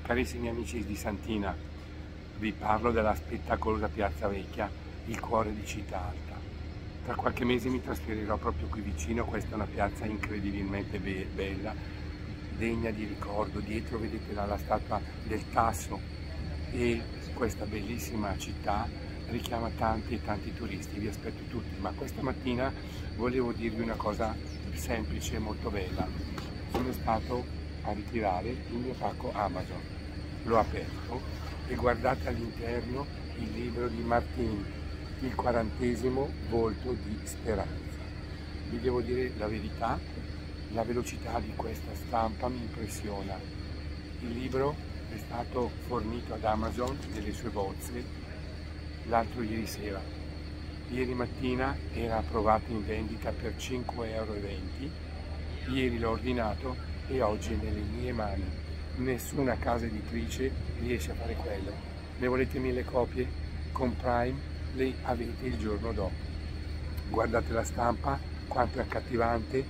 Carissimi amici di Santina, vi parlo della spettacolosa Piazza Vecchia, il cuore di Città Alta. Tra qualche mese mi trasferirò proprio qui vicino, questa è una piazza incredibilmente bella, degna di ricordo. Dietro vedete la statua del Tasso e questa bellissima città richiama tanti e tanti turisti, vi aspetto tutti. Ma questa mattina volevo dirvi una cosa semplice e molto bella. Sono stato a ritirare il mio pacco Amazon, l'ho aperto e guardate all'interno il libro di Martin, il 40° volto di speranza. Vi devo dire la verità, la velocità di questa stampa mi impressiona. Il libro è stato fornito ad Amazon nelle sue bozze l'altro ieri sera. Ieri mattina era approvato in vendita per 5,20 €, ieri l'ho ordinato e oggi è nelle mie mani. Nessuna casa editrice riesce a fare quello. Ne volete 1000 copie? Con Prime le avete il giorno dopo. Guardate la stampa, quanto è accattivante.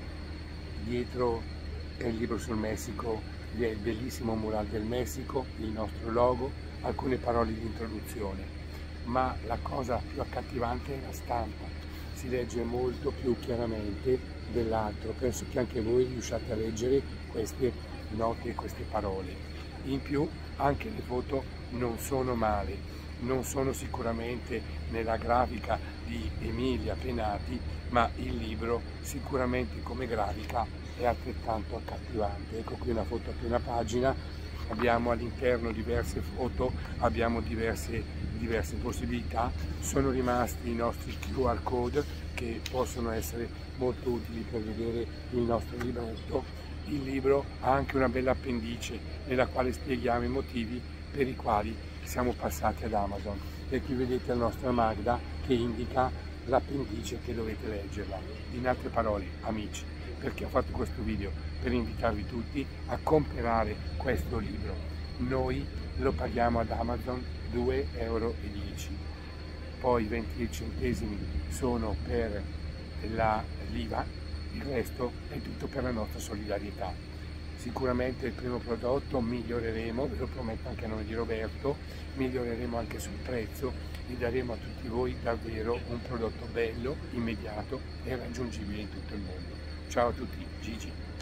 Dietro è il libro sul Messico, vi è il bellissimo mural del Messico, il nostro logo, alcune parole di introduzione. Ma la cosa più accattivante è la stampa, si legge molto più chiaramente dell'altro. Penso che anche voi riusciate a leggere queste note e queste parole. In più anche le foto non sono male, non sono sicuramente nella grafica di Emilia Penati, ma il libro sicuramente come grafica è altrettanto accattivante. Ecco qui una foto a piena pagina, abbiamo all'interno diverse foto, abbiamo diverse possibilità, sono rimasti i nostri QR code che possono essere molto utili per vedere il nostro libretto. Il libro ha anche una bella appendice nella quale spieghiamo i motivi per i quali siamo passati ad Amazon, e qui vedete la nostra Magda che indica l'appendice che dovete leggerla. In altre parole, amici, perché ho fatto questo video? Per invitarvi tutti a comprare questo libro. Noi lo paghiamo ad Amazon 2,10 €, poi 20 centesimi sono per l'IVA, il resto è tutto per la nostra solidarietà. Sicuramente il primo prodotto miglioreremo, ve lo prometto anche a nome di Roberto, miglioreremo anche sul prezzo e daremo a tutti voi davvero un prodotto bello, immediato e raggiungibile in tutto il mondo. Ciao a tutti, Gigi.